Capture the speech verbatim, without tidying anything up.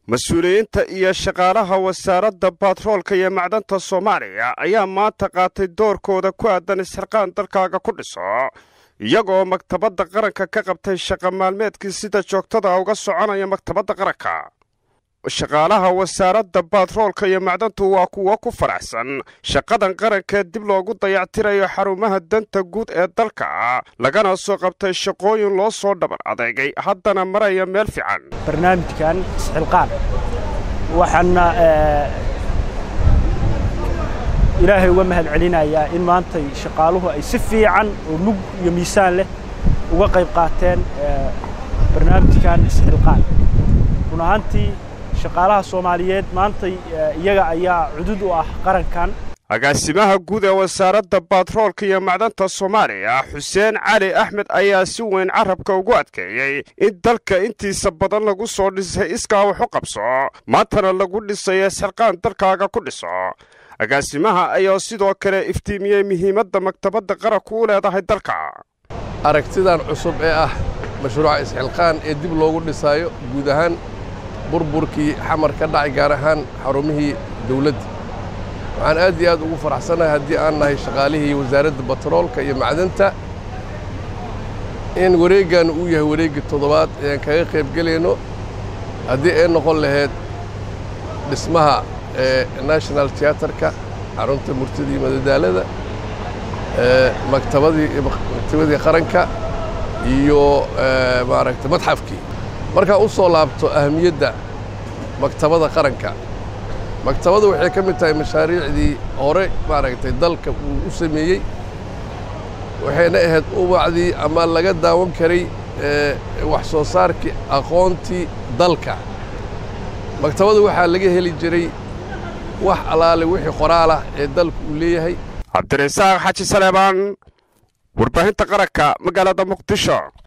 mas-uuliyiinta iyo shaqaalaha wasaaradda batroolka iyo macdanta Soomaaliya ayaa maanta qaatay doorkooda ku aadan isxilqaan dalkaaga ku dhiso iyagoo maktabadda qaranka ka qabtay shaqo maalmeedkii sida joogtada uga soconaya maktabadda qaranka. shaqaalaha wasaaradda batroolka iyo macdantu waa kuwa ku faraxsan shaqadan qaranka dib loogu dayactirayo xarumaha danta guud ee dalka lagana soo qabtay shaqooyin loo soo dhabar adeegay haddana maraya meel fiican. barnaamijkan isxilqaan waxaana ilaahay uga mahad celinayaa in maanta shaqaaluhu ay si fiican oo mug iyo miisaan leh uga qayb qaateen barnaamijkan isxilqaan. runaantii shaqaalaha Soomaaliyeed maanta iyaga ayaa cudud u ah qarankan. agaasimaha guud ee wasaaradda batroolka iyo macdanta Soomaaliya Xuseen Cali Axmed ayaa si weyn carabka ugu adkeeyay in dalka intiisa badan lagu soo dhisay iskaa wax u qabso maantana lagu dhisay isxilqaan dalkaaga ku dhiso. agaasimaha ayaa sidoo kale iftiimiyay muhiimadda maktabadda qaranku u leedahay dalka. aragtidan cusub ee ah mashruuca isxilqaan ee dib loogu dhisayo guud ahaan burburkii xamar ka dhacay gaar ahaan xarumihii dawladda waxaan aad iyo aad ugu faraxsanahay haddii aan nahay shaqaalihii wasaaradda batroolka iyo macdanta in wareeggan uu yahay wareegga toddobaad ee aan kaga qayb gelayno haddii ay noqon lahayd dhismaha national theaterka xarunta murtida iyo madadaalada maktabadii maktabadii qaranka iyo maaragtay madxafkii markaa u soo laabto ahamiyadda maktabadda qaranka maktabaddu waxay ka mid tahay mashaariicdii hore maaragtay dalka uu u sameeyey waxayna ahayd ubacdii ama laga daawan karay wax soo saarkii aqoontii dalka maktabaddu waxaa laga heli jiray wax alaale wixii qoraal ah ee dalku uu leeyahay. cabdirasaaq xaji saleebaan warbaahinta qaranka magaalada muqdisho.